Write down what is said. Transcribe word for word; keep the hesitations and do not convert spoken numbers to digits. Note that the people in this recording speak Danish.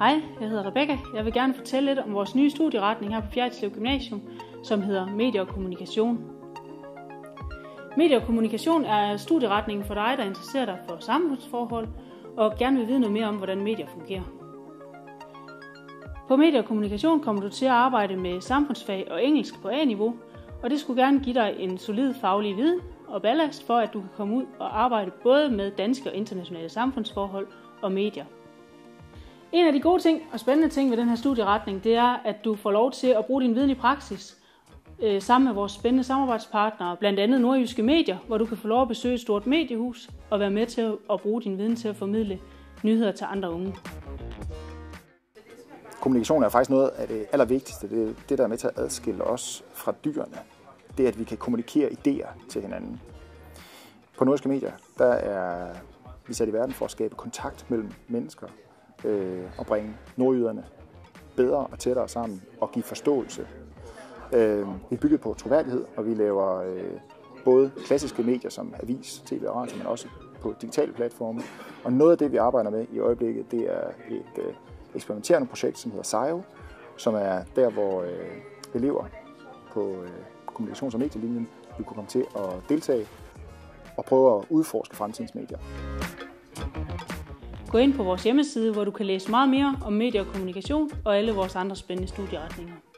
Hej, jeg hedder Rebecca. Jeg vil gerne fortælle lidt om vores nye studieretning her på Fjerritslev Gymnasium, som hedder Medie og Kommunikation. Medie og Kommunikation er studieretningen for dig, der interesserer dig for samfundsforhold og gerne vil vide noget mere om, hvordan medier fungerer. På Medie og Kommunikation kommer du til at arbejde med samfundsfag og engelsk på A-niveau, og det skulle gerne give dig en solid faglig viden og ballast for, at du kan komme ud og arbejde både med danske og internationale samfundsforhold og medier. En af de gode ting og spændende ting ved den her studieretning, det er, at du får lov til at bruge din viden i praksis øh, sammen med vores spændende samarbejdspartnere, blandt andet Nordjyske Medier, hvor du kan få lov at besøge et stort mediehus og være med til at bruge din viden til at formidle nyheder til andre unge. Kommunikation er faktisk noget af det allervigtigste. Det er det, der er med til at adskille os fra dyrene. Det er, at vi kan kommunikere idéer til hinanden. På Nordjyske Medier, der er vi sat i verden for at skabe kontakt mellem mennesker øh, og bringe nordjyderne bedre og tættere sammen og give forståelse. Øh, vi er bygget på troværdighed, og vi laver øh, både klassiske medier som avis, tv og radio, men også på digitale platforme. Og noget af det, vi arbejder med i øjeblikket, det er et øh, eksperimenterende projekt, som hedder SEIO, som er der, hvor øh, elever på øh, kommunikations- og medielinjen vil kunne komme til at deltage og prøve at udforske fremtidens medier. Gå ind på vores hjemmeside, hvor du kan læse meget mere om medie og kommunikation og alle vores andre spændende studieretninger.